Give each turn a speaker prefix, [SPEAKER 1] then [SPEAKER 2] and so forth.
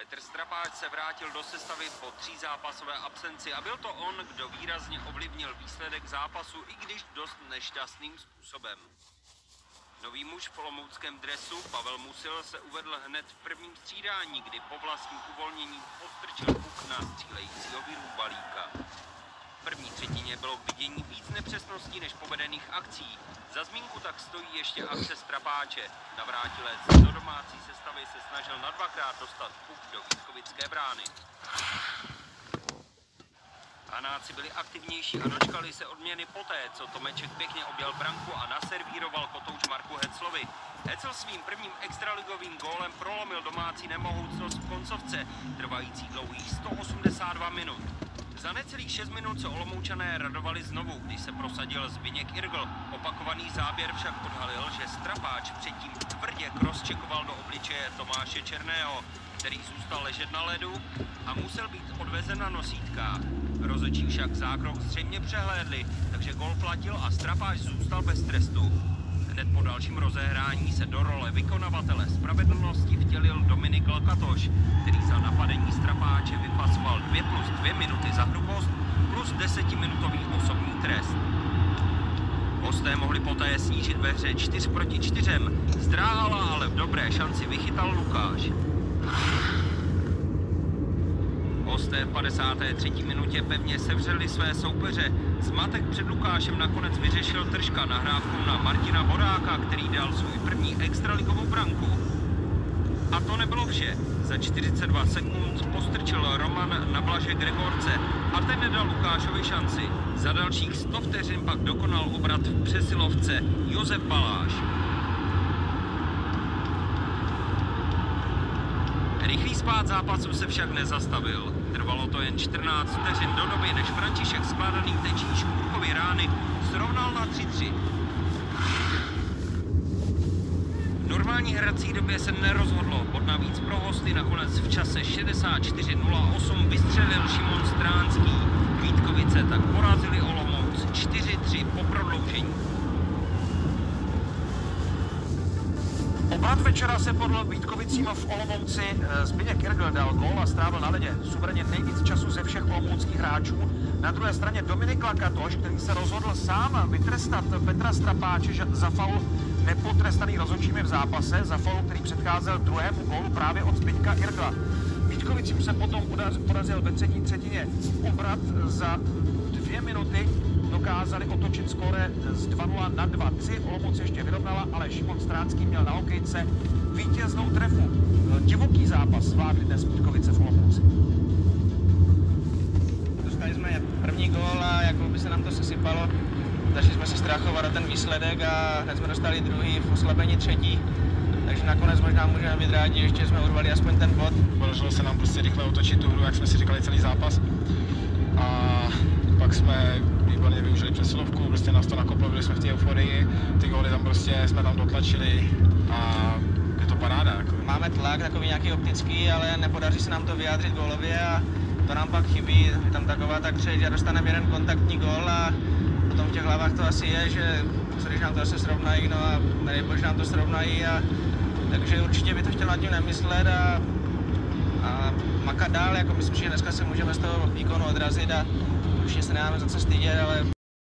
[SPEAKER 1] Petr Strapáč se vrátil do sestavy po 3zápasové absenci a byl to on, kdo výrazně ovlivnil výsledek zápasu, i když dost nešťastným způsobem. Nový muž v olomouckém dresu Pavel Musil se uvedl hned v prvním střídání, kdy po vlastním uvolnění postrčil puk na střílejícího Vyrůbalíka. V první třetině bylo k vidění víc nepřesností než povedených akcí. Za zmínku tak stojí ještě akce Strapáče. Navrátilec do domácí sestavy se snažil na dvakrát dostat puk do Vítkovické brány. Hanáci byli aktivnější a dočkali se odměny poté, co Tomeček pěkně objel branku a naservíroval kotouč Marku Heclovi. Hecl svým prvním extraligovým gólem prolomil domácí nemohoucnost v koncovce, trvající dlouhých 182 minut. Za necelých 6 minut se Olomoučané radovali znovu, když se prosadil Zbyněk Irgl. Opakovaný záběr však odhalil, že Strapáč předtím tvrdě crosscheckoval do obličeje Tomáše Černého, který zůstal ležet na ledu a musel být odvezen na nosítkách. Rozhodčí však zákrok zřejmě přehlédli, takže gól platil a Strapáč zůstal bez trestu. Hned po dalším rozehrání se do role vykonavatele spravedlnosti vtělil Dominik Lkatoš, který za napadení Strapáče vypasoval 2+2 minuty za hrubost plus 10-minutový osobní trest. Hosté mohli poté snížit ve hře 4-4, zdráhala, ale v dobré šanci vychytal Lukáš. Hosté v 53. minutě pevně sevřeli své soupeře. Zmatek před Lukášem nakonec vyřešil Tržka nahrávkou na Martina Boráka, který dal svůj první extraligovou branku. A to nebylo vše. Za 42 sekund postrčil Roman na Blaže Gregorce a ten nedal Lukášovi šanci. Za dalších 100 vteřin pak dokonal obrat v přesilovce Josef Baláš. Rychlý spád zápasu se však nezastavil. Trvalo to jen 14 vteřin do doby, než František skládaný tečí Škůrkovy rány srovnal na 3-3. V normální hrací době se nerozhodlo. Bod navíc pro hosty nakonec v čase 64:08 vystřelil Šimon Stránský. Vítkovice tak porazili Olomouc 4-3 po prodloužení.
[SPEAKER 2] Obrat večera se podle Vítkovicím v Olomouci. Zbyněk Irgl dal gól a strávil na ledě suverénně nejvíc času ze všech olomouckých hráčů. Na druhé straně Dominik Lkatoš, který se rozhodl sám vytrestat Petra Strapáče za faul nepotrestaný rozhodčími v zápase, za faul, který předcházel druhému gólu právě od Zbyňka Irgla. Vítkovicím se potom porazil ve třetí třetině. Obrat za 2 minuty dokázali otočit skóre z 2-0 na 2-3. Olomouc ještě vyrovnala, ale Šimon Stránský měl na hokejce vítěznou trefu. Divoký zápas zvládli dnes Vítkovice v Olomouci.
[SPEAKER 3] Dostali jsme první gól a jako by se nám to sesypalo. Začali jsme se strachovat o ten výsledek a hned jsme dostali druhý v oslabení třetí. Takže nakonec možná můžeme být rádi, ještě jsme urvali aspoň ten bod.
[SPEAKER 4] Podařilo se nám prostě rychle otočit tu hru, jak jsme si říkali celý zápas. A pak jsme výborně využili přesilovku, prostě nás to nakoplo, byli jsme v té euforii, ty góly tam prostě jsme tam dotlačili a je to paráda. Jako.
[SPEAKER 3] Máme tlak takový nějaký optický, ale nepodaří se nám to vyjádřit gólově a to nám pak chybí. Je tam taková tak křeč a dostaneme jeden kontaktní gól a potom v těch hlavách to asi je, že co když nám to asi srovnají, no a nejbož nám to srovnají a takže určitě by to chtěl nad tím nemyslet a makat dál, jako myslím, že dneska se můžeme z toho výkonu odrazit a určitě se nemáme za co stydět, ale